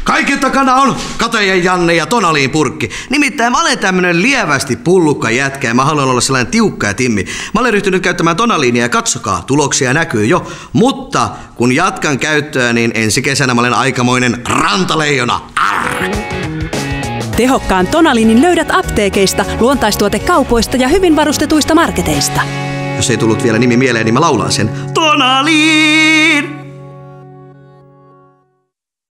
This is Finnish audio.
Kaiken takana on Kate ja Janne ja Tonaliin purkki. Nimittäin mä olen tämmönen lievästi pullukka jätkä ja mä haluan olla sellainen tiukka ja timmi. Mä olen ryhtynyt käyttämään Tonaliinia ja katsokaa, tuloksia näkyy jo. Mutta kun jatkan käyttöä, niin ensi kesänä mä olen aikamoinen rantaleijona. Arr! Tehokkaan Tonaliinin löydät apteekeista, luontaistuotekaupoista ja hyvin varustetuista marketeista. Jos ei tullut vielä nimi mieleen, niin mä laulan sen. Tonaliin!